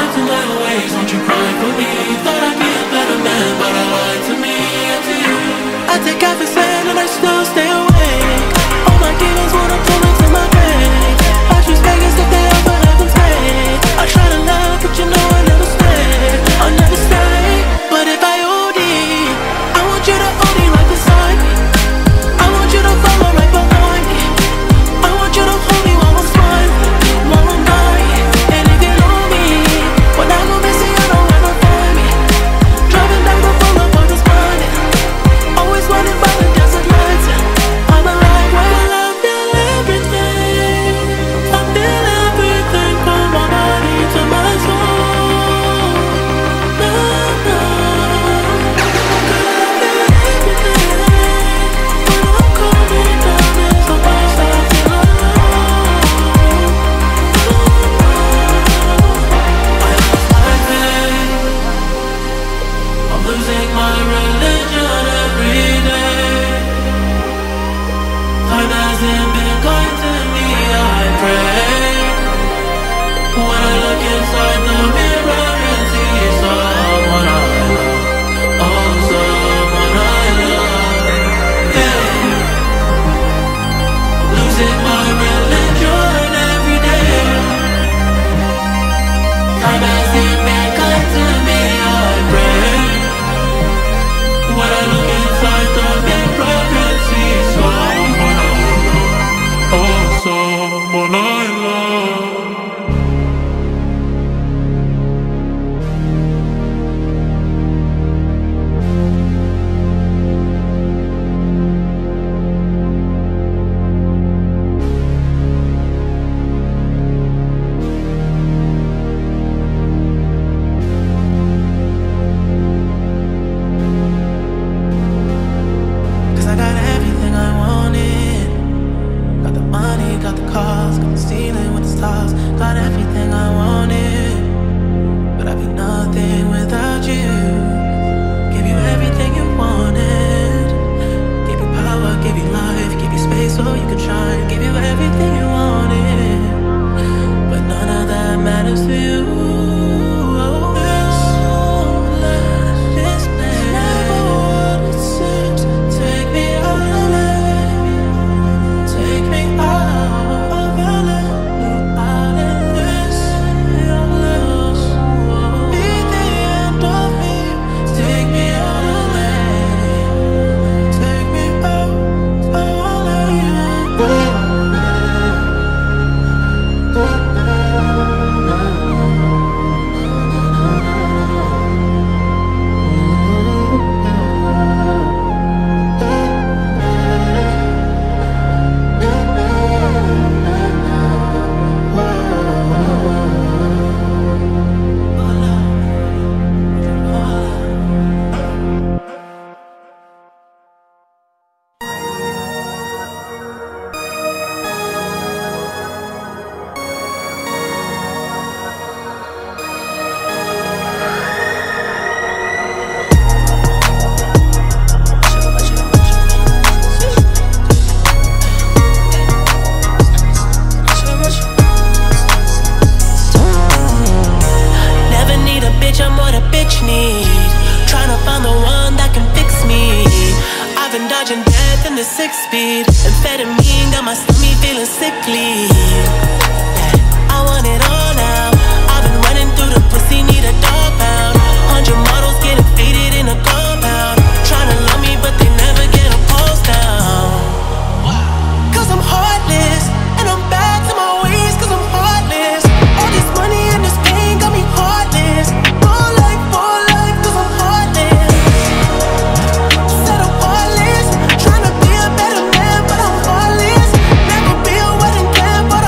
to my ways, won't you cry for me? Thought I'd be a better man, but I lied to me and to you. I take everything and I still stay awake. All my demons wanna pull into my grave. I choose Vegas if they ever heaven's gate. I try to love, but you know I never stay. I'll never stay. But if I OD, I want you to OD right beside me. I want you to follow right behind me. I want you to hold me while I'm smiling, while I'm dying. And if you know me, when I go missing, you know where to find me. Driving down the boulevard is blinding, always running by the desert lights. I'm alive when I feel everything. I feel everything from my body to my soul. No, no. 'Cause I feel everything. When I'm coming down, there's no place I feel alone. I lost my faith. I'm losing my religion every day. Time hasn't been kind to me, I pray. When I look inside the mirror and see someone I love, oh, someone I love, yeah. I'm losing my religion every day. Time hasn't been kind to me, I pray. When I look inside the mirror and see someone I love, oh, someone I love. Cause I got everything I wanted. Got the money, got the cars, got the ceiling with the stars. Got everything I wanted, but I'd be nothing without you. Give you everything you wanted. Give you power, give you life, give you space so you can shine. Give you everything you wanted, but none of that matters to you. Take me out of LA. Take me out of LA. Out of this, be the end of me. Take me out of LA. Take me out of LA. Never need a bitch, I'm what a bitch need. Tryna find the one that can fix me. I've been dodging death in the 6-speed. Amphetamine got my stomach feeling sickly. Yeah, I want it all now. I've been running through the pussy, need a dog pound. 100 models getting faded in a compound. Tryna love me, but they never get a pulse down. Cause I'm heartless, and I'm bad to my ways, cause I'm heartless. All this money and this pain got me heartless. For life, cause I'm heartless. Said I'm heartless, tryna be a better man, but I'm heartless. Never be a wedding plan, but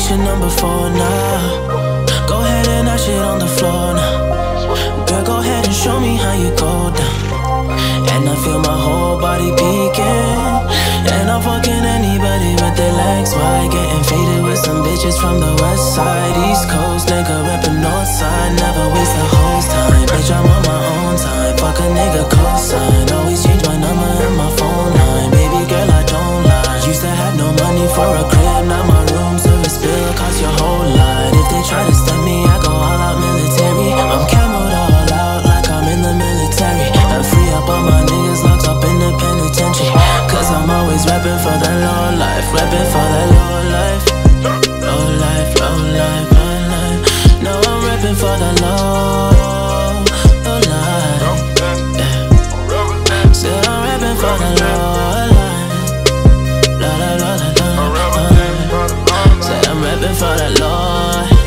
Station number 4 now. Go ahead and dash it on the floor now. Girl, go ahead and show me how you go down. And I feel my whole body peeking. And I'm fucking anybody with their legs wide. Getting faded with some bitches from the west side. East Coast, nigga reppin' north side. Never waste a host time. Bitch, I'm on my own time. Fuck a nigga cosign. Always change my number and my phone line. Baby girl, I don't lie. Used to have no money for a crib. Now my room service bill cost your whole lot. If they try to step me, I go all out military. I'm camoed all out like I'm in the military. I free up all my niggas locked up in the penitentiary. Cause I'm always rapping for the low life. Rapping for the low life. Low life, low life, low life. No, I'm rapping for the low life. Yeah. Still I'm rapping for the low life. La la la la la. Say I'm rapping for the low life.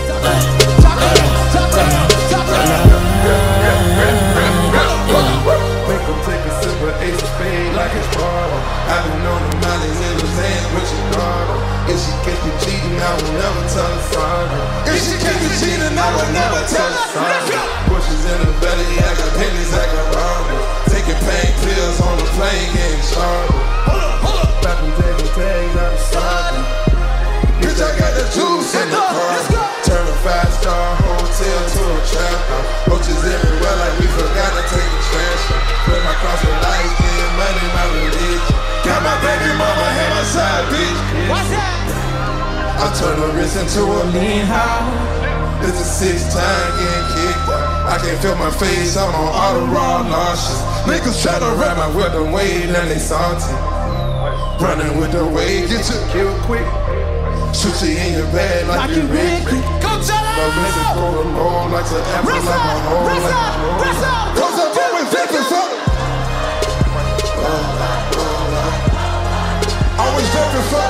Make 'em take a sip of Ace of Spades like it's water. I've been on the mountains in the sand with your daughter. If she catch me cheating, I will never tell her sorry. If she catch me cheating, I will never tell her sorry. Bushes in the belly, I got pennies, I got robbers. Taking pain pills on the plane, getting started. Got them taking tags out of Saudi. Bitch, I got the juice in the car. Turn a 5-star hotel to a trap house. Roaches everywhere like we forgot to take the trash out. Put my cross with light, getting money, my religion. Got my baby mama and my side bitch. What's that? I turn the wrist into a mean house. It's the 6th time getting kicked out. I can't feel my face, I'm on auto raw nauseous. Niggas try to rap my with the wave and they salty. Running with the wave, get you killed quick. Shoot you in your bed like you Rick. Go tell her! My music go to low like the apple like my home. Press up! Cause I'm always ripping for always ripping for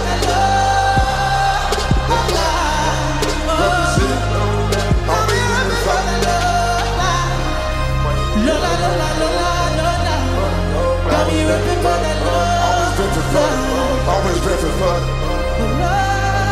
represent. Always ripping for La la la la la la la. Got me ripping for that love. Always ripping for. Always ripping for.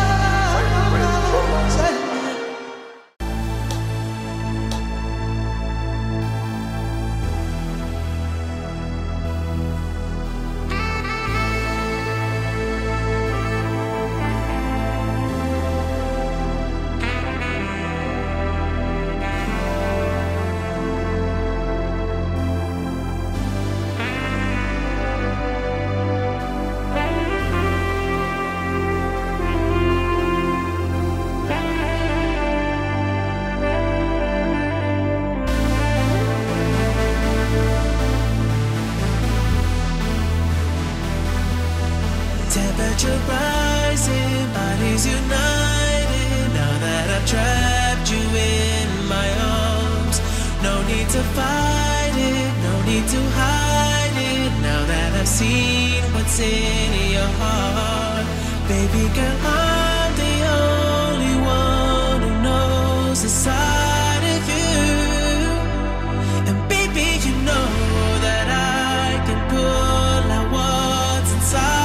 Temperature rising, bodies united. Now that I've trapped you in my arms, no need to fight it, no need to hide it. Now that I've seen what's in your heart, baby girl, I'm the only one who knows the side of you. And baby, you know that I can pull out what's inside.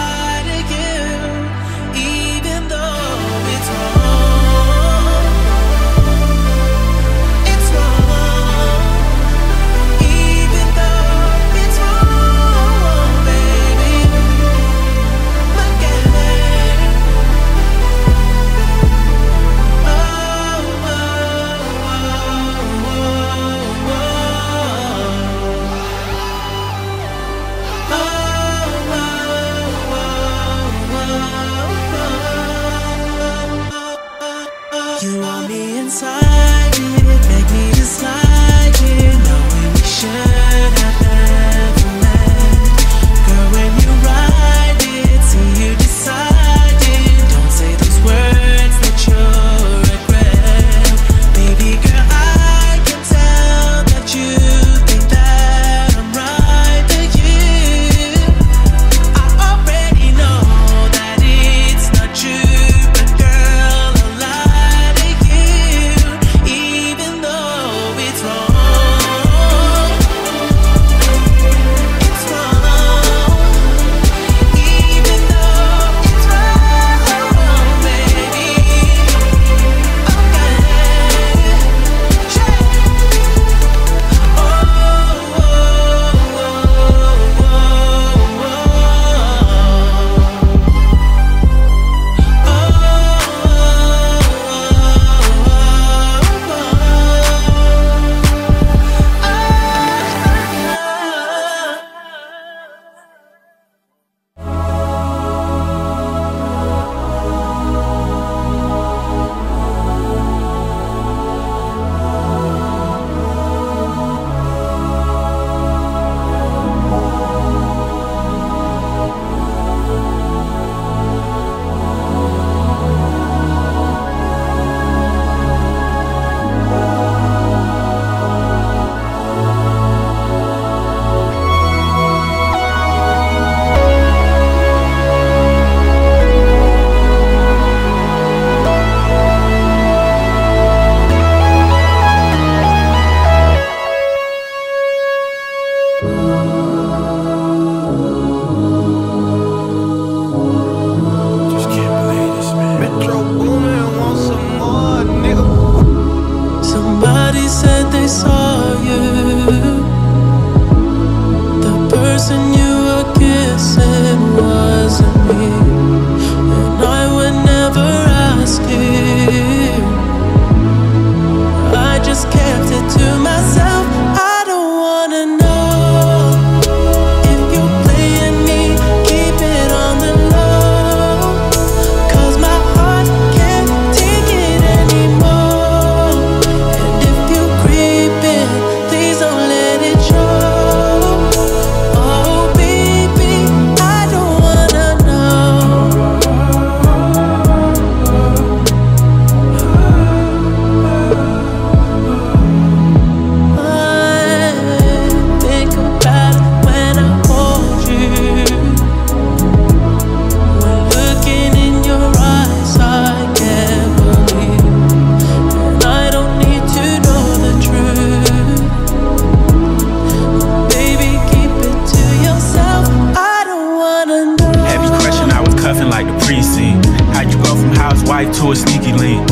You want me inside it, make me just like it, knowing we should have never met. Girl, when you ride it, see you decide it. Don't say those words that you'll regret. Baby girl, I can tell that you think that I'm right for you. I already know that it's not true, but girl, I'll lie to you.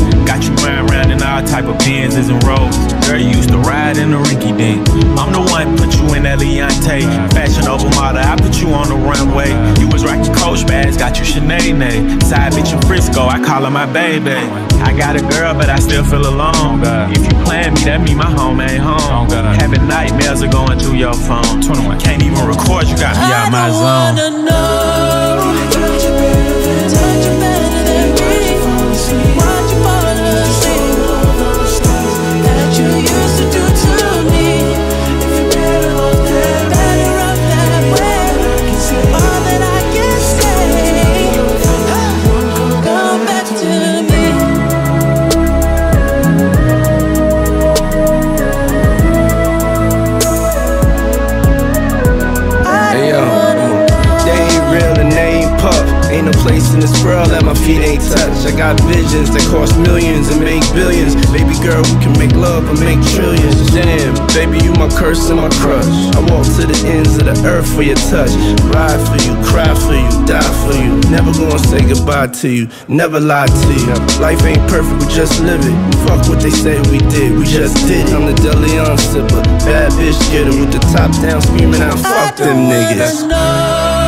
Got you riding around in all type of Benzes and Rolls. Girl, you used to ride in the rinky dink. I'm the one put you in that Leontay. Fashion over model, I put you on the runway. You was rocking Coach bags, got you Sinead. Side bitch in Frisco, I call her my baby. I got a girl, but I still feel alone. If you plan me, that mean my home ain't home. Having nightmares are going through your phone. 21. Can't even record, you got me out my zone. I don't wanna know. Touch you better than me. Watch you fall asleep. That you used to do to me. If you're better off that way. All that I can say, come back to me. Hey yo, they ain't real and they ain't puff. Ain't no place in this world that my feet ain't touched. I got visions that cost millions and make billions. Baby girl, we can make love and make trillions. Damn, baby, you my curse and my crush. I walk to the ends of the earth for your touch. Ride for you, cry for you, die for you. Never gonna say goodbye to you, never lie to you. Life ain't perfect, we just live it. Fuck what they say we did, we just did it. I'm the DeLeon sipper, bad bitch getter with the top down screaming out, fuck them niggas.